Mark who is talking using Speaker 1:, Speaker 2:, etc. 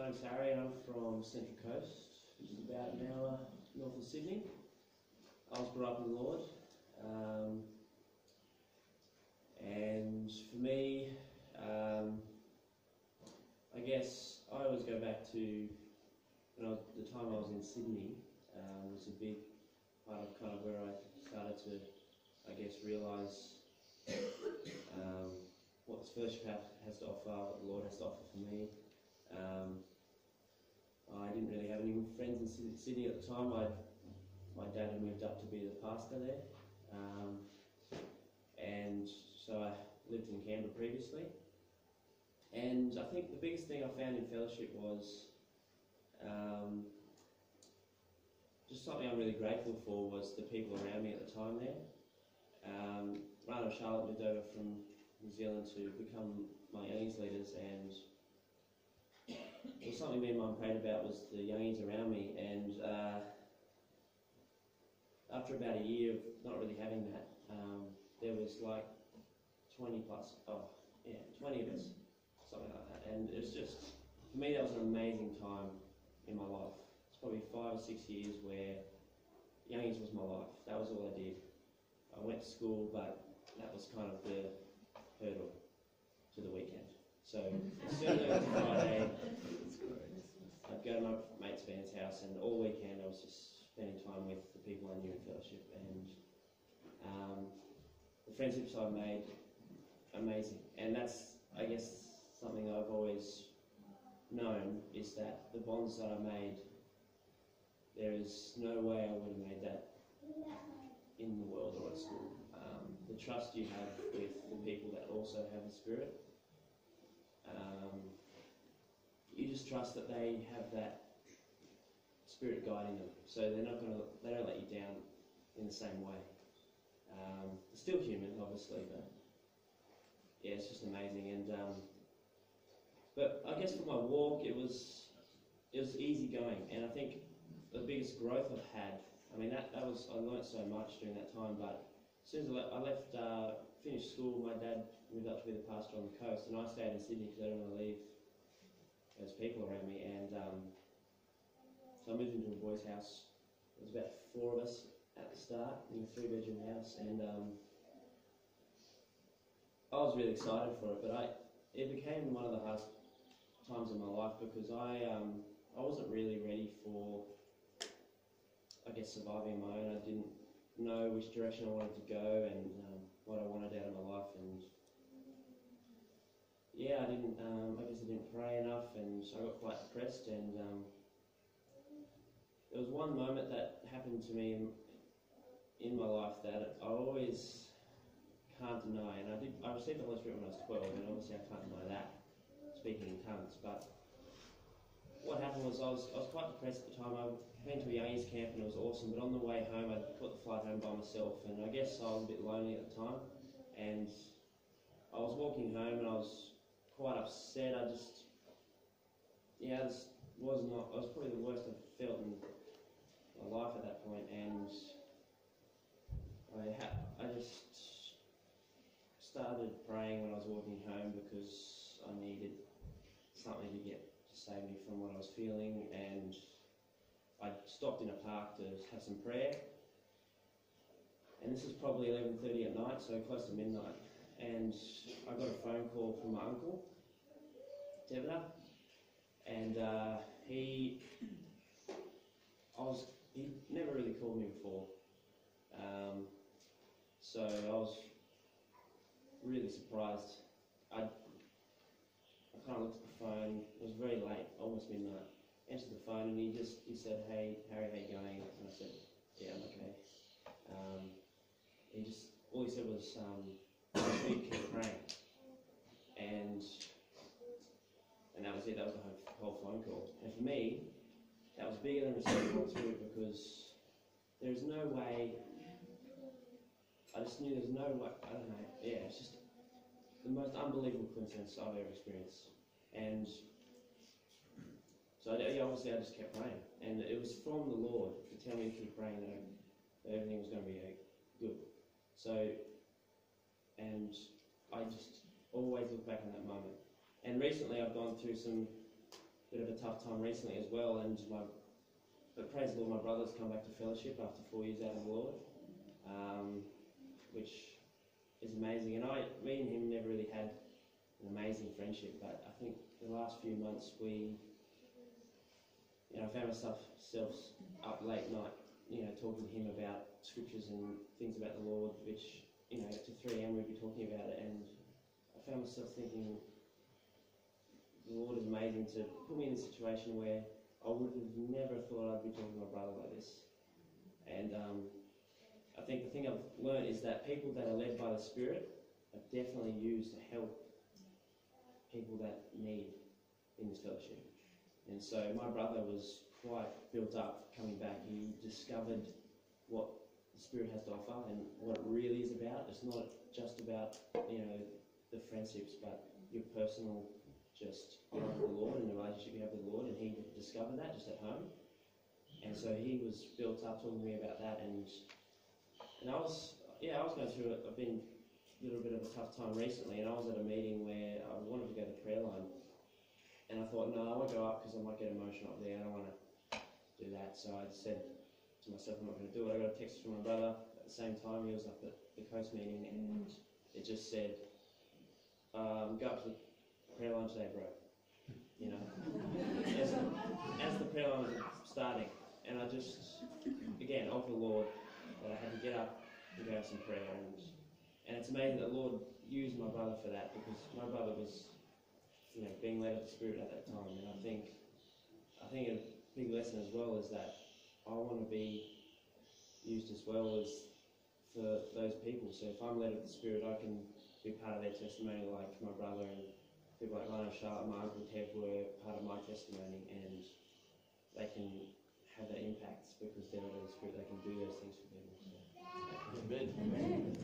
Speaker 1: My name's Harry and I'm from Central Coast, which is about an hour north of Sydney. I was brought up in the Lord, and for me, I guess I always go back to the time I was in Sydney. Was a big part of kind of where I started to, I guess, realise what this fellowship has to offer, what the Lord has to offer for me. I didn't really have any friends in Sydney at the time. My dad had moved up to be the pastor there, and so I lived in Canberra previously. And I think the biggest thing I found in fellowship was just something I'm really grateful for was the people around me at the time there. Ryan and Charlotte moved over from New Zealand to become my youngies leaders, and it was something me and Mum prayed about was the youngies around me. And after about a year of not really having that, there was like 20 of us, something like that. And it was just, for me, that was an amazing time in my life. It's probably 5 or 6 years where youngies was my life. That was all I did. I went to school, but that was kind of the hurdle to the weekend. So as soon as it was Friday, I'd go to my mate's Van's house, and all weekend I was just spending time with the people I knew in fellowship. And the friendships I made, amazing. And that's, I guess, something I've always known, is that the bonds that I made, there is no way I would have made that in the world or at school. The trust you have with the people that also have the Spirit, you just trust that they have that Spirit guiding them, so they don't let you down in the same way. They're still human, obviously, but yeah, it's just amazing. And but I guess for my walk, it was easy going, and I think the biggest growth I've had, I mean, I learnt so much during that time. But as soon as I left, finished school, my dad moved up to be the pastor on the coast, and I stayed in Sydney because I didn't want to leave. There's people around me, and so I moved into a boys' house. There was about 4 of us at the start in a 3-bedroom house, and I was really excited for it. But it became one of the hardest times in my life because I wasn't really ready for, I guess, surviving on my own. I didn't know which direction I wanted to go and what I wanted out of my life, and yeah, I guess I didn't pray enough, and so I got quite depressed. And there was one moment that happened to me in my life that I always can't deny, and I received the Holy Spirit when I was 12, and obviously I can't deny that, speaking in tongues. But what happened was I was quite depressed at the time. I went to a youngies camp and it was awesome, but on the way home I put the flight home by myself, and I guess I was a bit lonely at the time, and I was walking home and I was quite upset. I was probably the worst I've felt in my life at that point, and I just started praying when I was walking home because I needed something to save me from what I was feeling. And I stopped in a park to have some prayer, and this was probably 11:30 at night, so close to midnight, and I got a phone call from my uncle, Devina, and he never really called me before, so I was really surprised. I kind of looked at the phone. It was very late, almost midnight. Answered the phone, and he said, "Hey Harry, how you going?" And I said, "Yeah, I'm okay." All he said was, "Keep praying," and that was it. That was the whole phone call. And for me, that was bigger than receiving God's Spirit, because there's no way. I just knew there's no way. I don't know. Yeah, it's just the most unbelievable coincidence I've ever experienced. And so obviously I just kept praying, and it was from the Lord to tell me to keep praying that everything was going to be good. So, and I just always look back on that moment. And recently I've gone through some bit of a tough time recently as well, but praise the Lord, my brother's come back to fellowship after 4 years out of the Lord, which is amazing. And me and him never really had an amazing friendship, but I think the last few months I found myself up late night, talking to him about scriptures and things about the Lord, which, to 3 a.m. we'd be talking about it, and I found myself thinking, the Lord is amazing to put me in a situation where I would have never thought I'd be talking to my brother like this. And I think the thing I've learned is that people that are led by the Spirit are definitely used to help people that need in this fellowship. And so my brother was quite built up coming back. He discovered what the Spirit has to offer and what it really is about. It's not just about, the friendships, but your personal just with the Lord and the relationship you have with the Lord. And he discovered that just at home. And so he was built up talking to me about that. And I was going through it. I've been a little bit of a tough time recently, and I was at a meeting where I wanted to go to prayer line. And I thought, no, I won't go up because I might get emotional up there. I don't want to do that. So I just said to myself, I'm not going to do it. I got a text from my brother at the same time. He was up at the Coast meeting, and it just said, go up to the prayer line today, bro. As the prayer line was starting. And I just, again, of the Lord, that I had to get up and go have some prayer. And it's amazing that the Lord used my brother for that, because my brother was being led of the Spirit at that time. And I think a big lesson as well is that I want to be used as well as for those people. So if I'm led of the Spirit, I can be part of their testimony, like my brother and people like Lionel Charlotte and my Uncle Ted were part of my testimony, and they can have that impact because they're led of the Spirit. They can do those things for people. So.
Speaker 2: Amen.